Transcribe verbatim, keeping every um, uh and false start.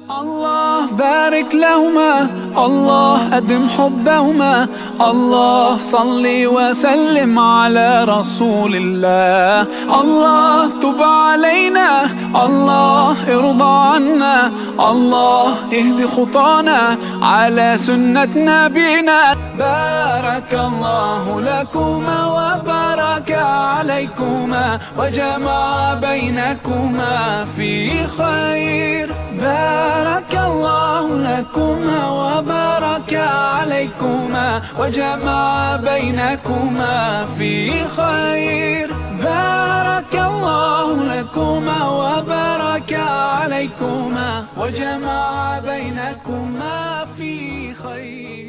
الله بارك لهما، الله أدم حبهما، الله صل وسلم على رسول الله. الله تب علينا، الله ارضى عنا، الله اهد خطانا على سنة نبينا. بارك الله لكما وبارك عليكما وجمع بينكما في خير. بارك الله لكما وبارك عليكما وجمع بينكما في خير. بارك الله لكما وبارك عليكما وجمع بينكما في خير.